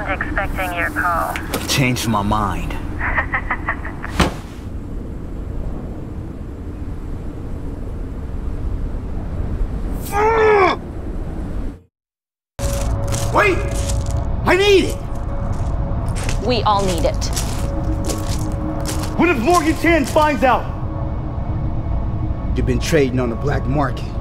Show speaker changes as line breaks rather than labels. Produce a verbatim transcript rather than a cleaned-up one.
Wasn't expecting your call.
Changed my mind.
Wait! I need it!
We all need it.
What if Morgan Chan finds out? You've been trading on the black market.